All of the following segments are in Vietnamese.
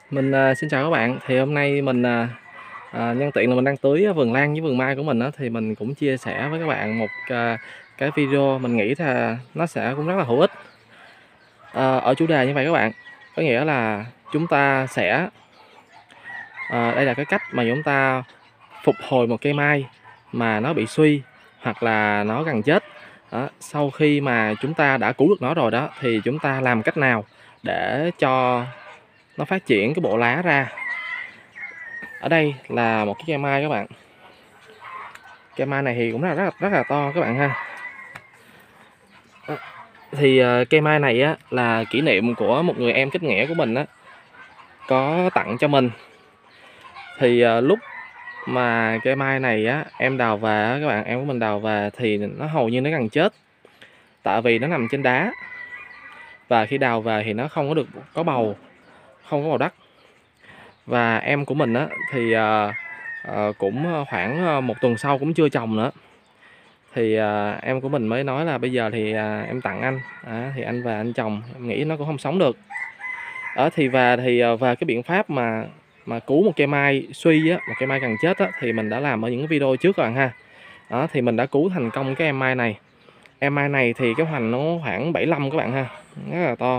Xin chào các bạn. Thì hôm nay nhân tiện là mình đang tưới vườn lan với vườn mai của mình á, thì mình cũng chia sẻ với các bạn cái video mình nghĩ là nó sẽ cũng rất là hữu ích. Ở chủ đề như vậy các bạn, có nghĩa là chúng ta sẽ đây là cái cách mà chúng ta phục hồi một cây mai mà nó bị suy hoặc là nó gần chết. Đó, sau khi mà chúng ta đã cứu được nó rồi đó thì chúng ta làm cách nào để cho nó phát triển cái bộ lá ra. Ở đây là một cái cây mai các bạn. Cây mai này thì cũng rất là to các bạn ha. Thì cây mai này á là kỷ niệm của một người em kết nghĩa của mình á, có tặng cho mình. Thì lúc mà cây mai này á em đào về á, các bạn, em của mình đào về thì nó hầu như nó gần chết, tại vì nó nằm trên đá và khi đào về thì nó không có được có bầu, không có bầu đất. Và em của mình á thì cũng khoảng 1 tuần sau cũng chưa trồng nữa, thì em của mình mới nói là bây giờ thì em tặng anh, thì anh về anh trồng, em nghĩ nó cũng không sống được. Thì về cái biện pháp mà cứu một cây mai suy á, một cây mai gần chết á, thì mình đã làm ở những cái video trước rồi ha. Thì mình đã cứu thành công cái em mai này. Em mai này thì cái hoành nó khoảng 75 các bạn ha, rất là to.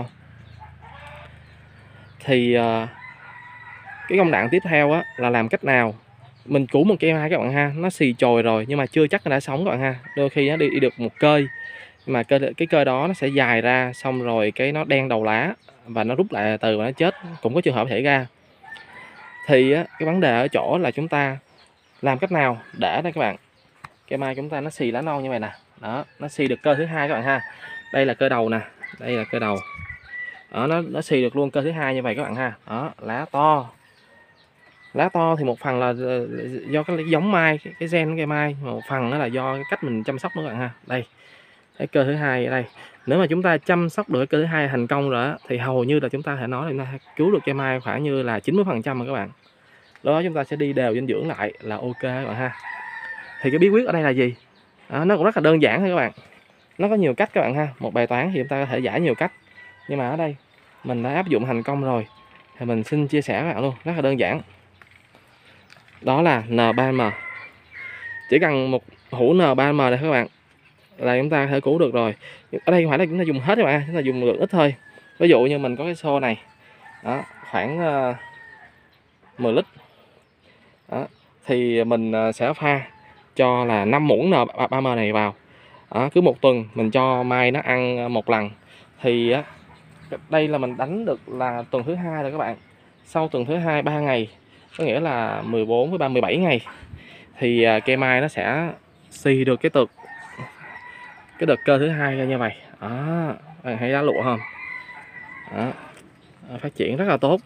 Thì cái công đoạn tiếp theo á là làm cách nào mình cứu một cây mai các bạn ha, nó xì chồi rồi nhưng mà chưa chắc nó đã sống các bạn ha. Đôi khi nó đi được một cơi, mà cái cơi đó nó sẽ dài ra, xong rồi cái nó đen đầu lá và nó rút lại từ và nó chết, cũng có trường hợp xảy ra. Thì cái vấn đề ở chỗ là chúng ta làm cách nào để đây các bạn, cây mai chúng ta nó xì lá non như vậy nè, đó, nó xì được cơ thứ hai các bạn ha. Đây là cơ đầu nè, đây là cơ đầu đó, nó xì được luôn cơ thứ hai như vậy các bạn ha. Đó, lá to. Lá to thì một phần là do cái giống mai, cái gen cây mai, một phần đó là do cái cách mình chăm sóc nữa các bạn ha. Đây, cái cơ thứ hai ở đây, nếu mà chúng ta chăm sóc được cái cơ thứ hai thành công rồi á, thì hầu như là chúng ta thể nói là chúng ta cứu được cây mai khoảng như là 90% rồi các bạn. Đó, chúng ta sẽ đi đều dinh dưỡng lại là ok các bạn ha. Thì cái bí quyết ở đây là gì? Nó cũng rất là đơn giản thôi các bạn. Nó có nhiều cách các bạn ha. Một bài toán thì chúng ta có thể giải nhiều cách, nhưng mà ở đây mình đã áp dụng thành công rồi thì mình xin chia sẻ với các bạn luôn, rất là đơn giản. Đó là N3M. Chỉ cần một hũ N3M này các bạn là chúng ta có thể cứu được rồi. Ở đây không phải là chúng ta dùng hết các bạn, chúng ta dùng lượng ít thôi. Ví dụ như mình có cái xô này, đó, khoảng 10 lít. Đó, thì mình sẽ pha cho là 5 muỗng N3M này vào. Cứ 1 tuần mình cho mai nó ăn 1 lần. Thì đây là mình đánh được là tuần thứ 2 rồi các bạn. Sau tuần thứ 2 3 ngày, có nghĩa là 14 với 17 ngày, thì cây mai nó sẽ xì được cái đợt cơ thứ hai ra như vậy. Đó, thấy lá lụa không? Đó, phát triển rất là tốt.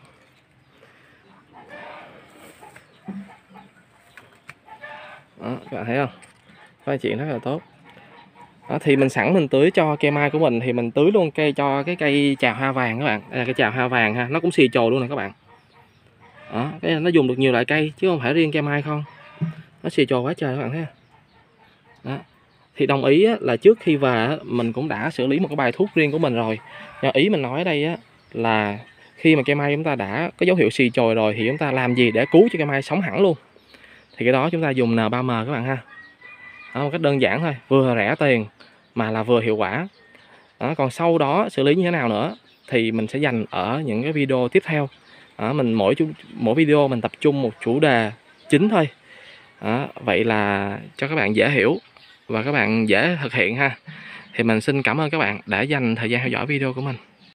Đó, các bạn thấy không? Phát triển rất là tốt. Đó, thì mình tưới cho cây mai của mình thì mình tưới luôn cho cái cây trào hoa vàng các bạn. Đây là cây trào hoa vàng ha, nó cũng xì chồi luôn nè các bạn. Đó, cái nó dùng được nhiều loại cây chứ không phải riêng cây mai không. Nó xì chồi quá trời các bạn thấy. Đó. Thì đồng ý là trước khi về mình cũng đã xử lý một cái bài thuốc riêng của mình rồi. Nhưng ý mình nói ở đây là khi mà cây mai chúng ta đã có dấu hiệu xì chồi rồi thì chúng ta làm gì để cứu cho cây mai sống hẳn luôn. Thì cái đó chúng ta dùng N3M các bạn ha. Đó, một cách đơn giản thôi, vừa rẻ tiền mà là vừa hiệu quả. Đó, còn sau đó xử lý như thế nào nữa thì mình sẽ dành ở những cái video tiếp theo. Đó, mình mỗi video mình tập trung một chủ đề chính thôi. Đó, vậy là cho các bạn dễ hiểu và các bạn dễ thực hiện ha. Thì mình xin cảm ơn các bạn đã dành thời gian theo dõi video của mình.